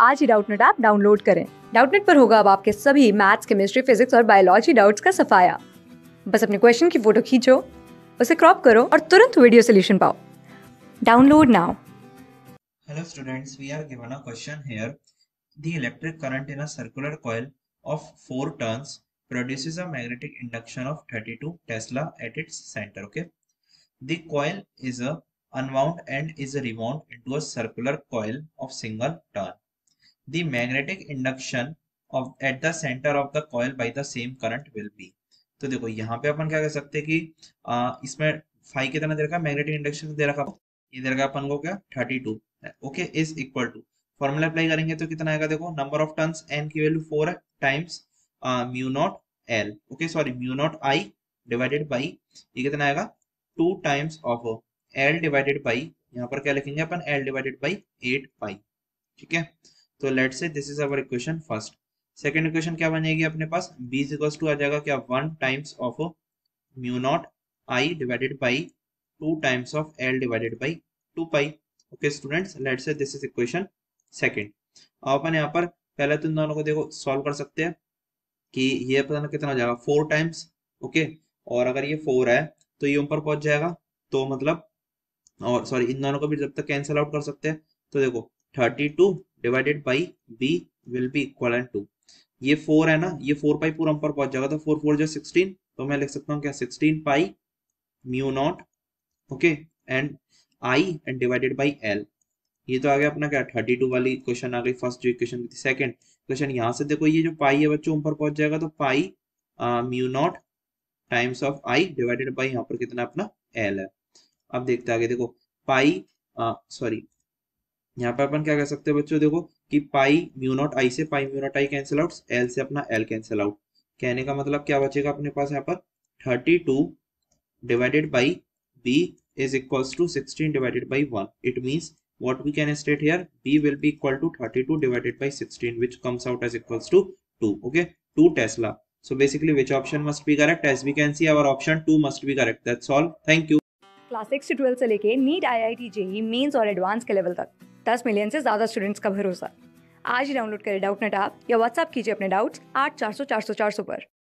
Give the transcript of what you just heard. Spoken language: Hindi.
आज ही डाउटनेट ऐप डाउनलोड करें। डाउटनेट पर होगा अब आपके सभी मैथ्स, केमिस्ट्री, फिजिक्स और बायोलॉजी डाउट्स का सफाया। बस अपने क्वेश्चन की फोटो खींचो, उसे क्रॉप करो और तुरंत वीडियो सोल्यूशन पाओ। Download now. Hello students, we are given a question here. The electric current in a circular coil of 4 turns produces a magnetic induction of 32 Tesla at its center. Okay. The coil is a unwound and is rewound into a circular coil of single turn. The magnetic induction of at the center of the coil by the same current will be. तो देखो यहाँ पे अपन क्या कर सकते हैं कि इसमें फाई कितना दे रखा है, मैग्नेटिक इंडक्शन दे रखा, ये दे रखा अपन को क्या 32, okay, is equal to formula apply करेंगे तो कितना आएगा, देखो नंबर ऑफ टर्न्स एन की वैल्यू 4 है times mu naught L, okay sorry mu naught I divided by ये कितना आएगा 2 times of L divided by, यहाँ पर क्या लिखेंगे अपन एल डिवाइडेड बाई 8 पाई, ठीक है। तो let's say this is our equation first. Second equation क्या बनेगी अपने पास, b इज इक्वल टू आ जाएगा क्या 1 times of mu naught I divided by 2 times of L divided by 2 pi. Okay students, let's say this is equation second. अब अपन यहाँ पर पहले तो इन दोनों को देखो सॉल्व कर सकते हैं कि ये पता ना कितना हो जाएगा 4 टाइम्स, ओके, और अगर ये 4 है तो ये ऊपर पहुंच जाएगा, तो मतलब और सॉरी इन दोनों को भी जब तक कैंसिल आउट कर सकते हैं, तो देखो 32 divided by B will be equal to, ये 4 है ना, ये 4 पाई पूरा ऊपर पहुंच जाएगा, तो 4 4 जो 16, तो मैं लिख सकता हूँ क्या 16 pi mu naught, okay, and I and divided by L. ये तो आ गया अपना क्या 32 वाली क्वेश्चन आ गई, फर्स्ट जो इक्वेशन थी। सेकंड क्वेश्चन यहाँ से देखो ये जो पाई है बच्चों ऊपर पहुंच जाएगा, तो pi mu naught times of I divided by यहाँ पर कितना अपना एल है। अब देखते आगे, देखो पाई सॉरी यहाँ पर अपन क्या कर सकते हैं बच्चों, देखो कि पाई म्यू नॉट आई से pi mu naught I cancel out, L से अपना एल कैंसिल आउट। कहने का मतलब क्या बचेगा अपने पास यहाँ पर 32 divided by b is equals to 16 divided by 1. It means what we can state here, b will be equal to 32 divided by 16, which comes out as equals to 2. Okay, 2 Tesla. So basically which option must be correct? As we can see, our option 2 must be correct. That's all. Thank you. Class 6 से 12 से लेके नीट, IIT, जेईई मेंस और एडवांस के लेवल तक 10 मिलियन से ज्यादा स्टूडेंट्स का भरोसा। आज ही डाउनलोड करें डाउटनेट ऐप या व्हाट्सएप कीजिए अपने डाउट्स 8400 400 400 पर।